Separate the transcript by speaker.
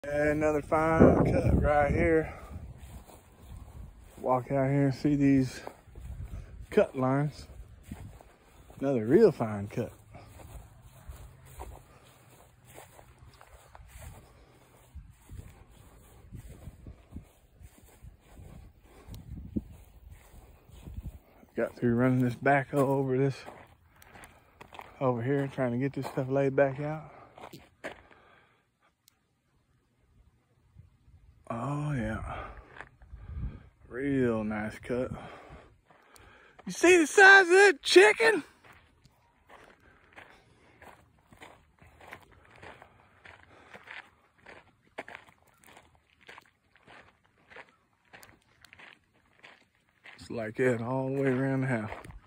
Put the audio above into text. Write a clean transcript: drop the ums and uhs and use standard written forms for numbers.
Speaker 1: Another fine cut right here. Walk out here and see these cut lines. Another real fine cut. Got through running this backhoe over here, trying to get this stuff laid back out. Oh yeah, real nice cut. You see the size of that chicken? It's like that all the way around the house.